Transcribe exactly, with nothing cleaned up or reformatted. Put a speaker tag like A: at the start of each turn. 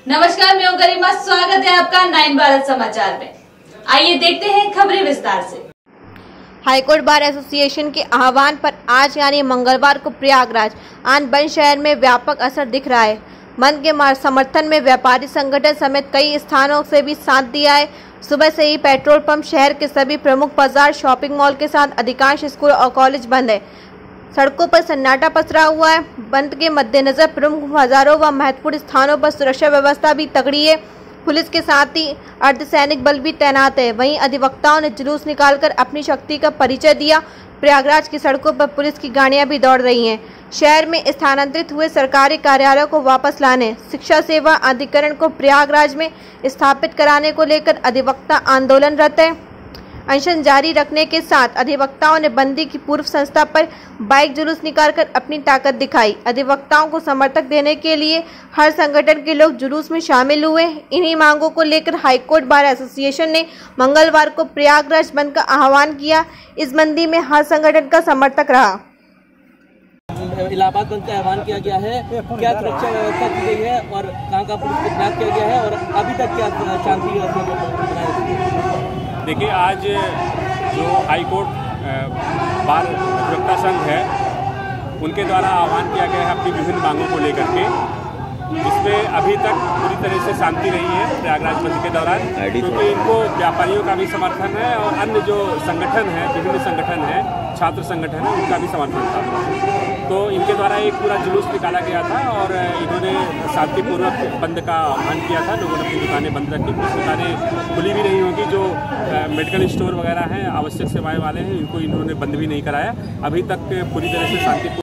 A: नमस्कार, मैं हूं गरिमा। स्वागत है आपका नाइन भारत समाचार में। आइए देखते हैं खबरें विस्तार से।
B: हाईकोर्ट बार एसोसिएशन के आह्वान पर आज यानी मंगलवार को प्रयागराज आन बंद शहर में व्यापक असर दिख रहा है। बंद के समर्थन में व्यापारी संगठन समेत कई स्थानों से भी साथ दिया है। सुबह से ही पेट्रोल पंप, शहर के सभी प्रमुख बाजार, शॉपिंग मॉल के साथ अधिकांश स्कूल और कॉलेज बंद है। सड़कों पर सन्नाटा पसरा हुआ है। बंद के मद्देनजर प्रमुख बाजारों व महत्वपूर्ण स्थानों पर सुरक्षा व्यवस्था भी तगड़ी है। पुलिस के साथ ही अर्धसैनिक बल भी तैनात है। वहीं अधिवक्ताओं ने जुलूस निकालकर अपनी शक्ति का परिचय दिया। प्रयागराज की सड़कों पर पुलिस की गाड़ियां भी दौड़ रही हैं। शहर में स्थानांतरित हुए सरकारी कार्यालयों को वापस लाने, शिक्षा सेवा अधिकरण को प्रयागराज में स्थापित कराने को लेकर अधिवक्ता आंदोलनरत है। अनशन जारी रखने के साथ अधिवक्ताओं ने बंदी की पूर्व संस्था पर बाइक जुलूस निकालकर अपनी ताकत दिखाई। अधिवक्ताओं को समर्थक देने के लिए हर संगठन के लोग जुलूस में शामिल हुए। इन्हीं मांगों को लेकर हाईकोर्ट बार एसोसिएशन ने मंगलवार को प्रयागराज बंद का आह्वान किया। इस बंदी में हर संगठन का समर्थक रहा।
C: इलाहाबाद बंद का आह्वान किया गया है। क्या सुरक्षा व्यवस्था की गई है और कहाँ का पुलिस तैनात किया गया है और अभी तक क्या शांति व्यवस्था?
D: देखिए, आज जो हाईकोर्ट बार अधिवक्ता संघ है उनके द्वारा आह्वान किया गया है अपनी विभिन्न मांगों को लेकर के, इसमें अभी तक पूरी तरह से शांति नहीं है प्रयागराज बंद के दौरान, क्योंकि इनको व्यापारियों का भी समर्थन है और अन्य जो संगठन है, विभिन्न संगठन है, छात्र संगठन है, उनका भी समर्थन था। तो इनके द्वारा एक पूरा जुलूस निकाला गया था और इन्होंने शांतिपूर्वक बंद का आह्वान किया था। लोगों ने अपनी दुकानें बंद रखी, कुछ दुकानें खुली भी नहीं होगी। जो मेडिकल स्टोर वगैरह हैं, आवश्यक सेवाएं वाले हैं, इनको इन्होंने बंद भी नहीं कराया। अभी तक पूरी तरह से शांति